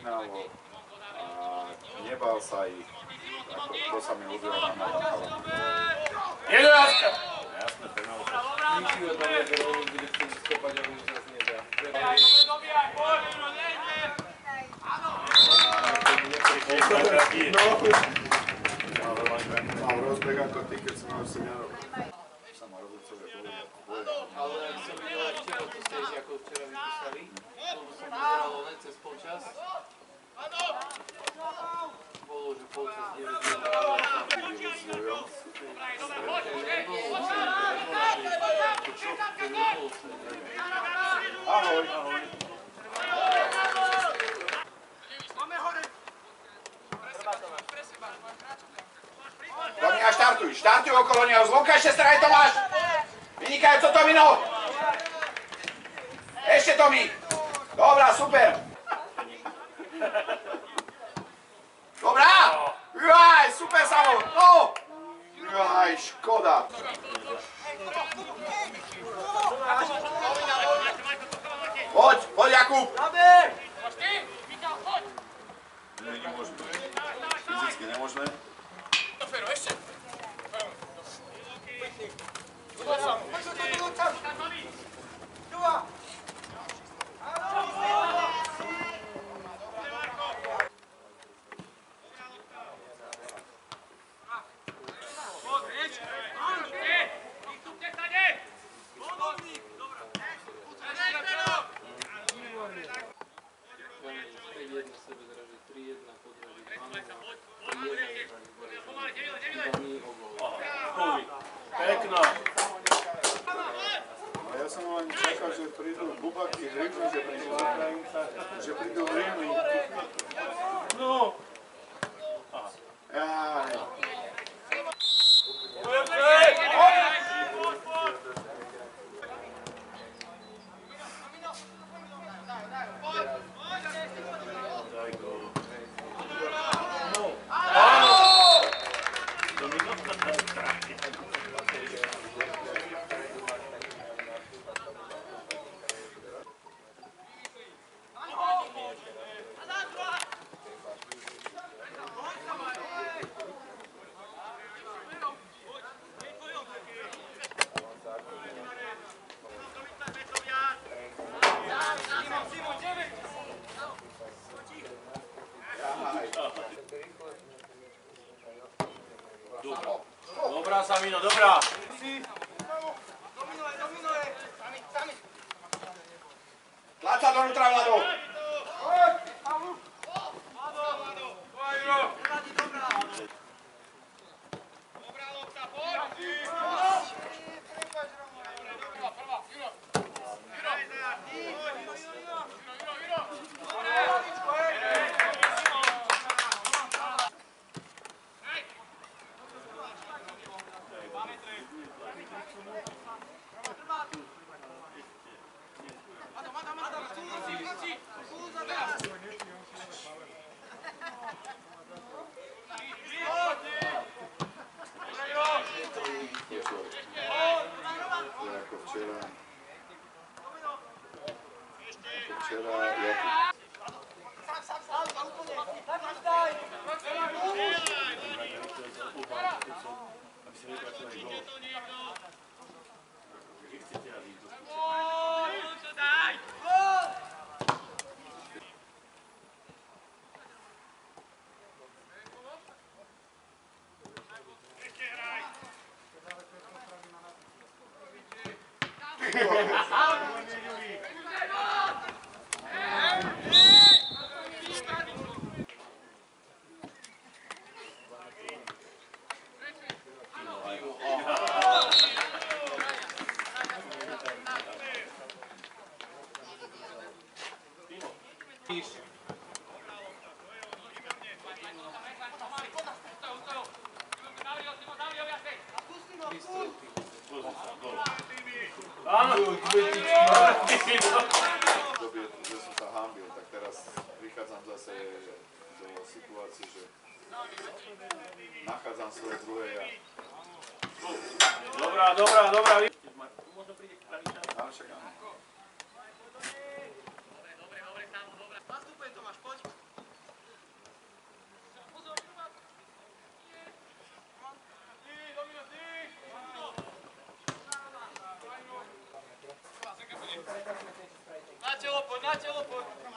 vyhnalo a nebal sa ich. To sa mi ľúbilo na Machalom. Jedenáctka! Jasné, penálka. Ničího tam je, že oni bude chcieť skopať, ale už zase nedá. Mám rozbeh ako ty, keď som mal 7 rokov. Sa ma rozhodcovia boli. Ale ak som videl aj včera, to ste ako včera vypísali, lebo som pozeral len cez polčas. Bolo, že polčas 9. Ahoj, ahoj. Tomina, štartuj, štartuj okolo neho, zvonka ešte straj Tomáš! Vynikajúco Tomino! Ešte Tomi! Dobrá, super! Dobrá! Jaj, super Samo! No! Jaj, škoda! Poď, poď Jakub! Nie, nemôžeme. Fyzicky nemôžeme. Pekno. A ja som len čakal, že prídu bubaky z Rivny, že prídu v Rivny. No. Jaj. Dobrá, Samino, dobrá. Tlač sa donútra, Vlado! Dobie, že som sa hanbil, tak teraz prichádzam zase do situácie, že nachádzam svoje druhé ja. Dobrá, dobrá, dobrá. Možno príde k praviča. Áno, však áno. Dobre, Samo, dobre. Nastupujem Tomáš, poď. telo, poď.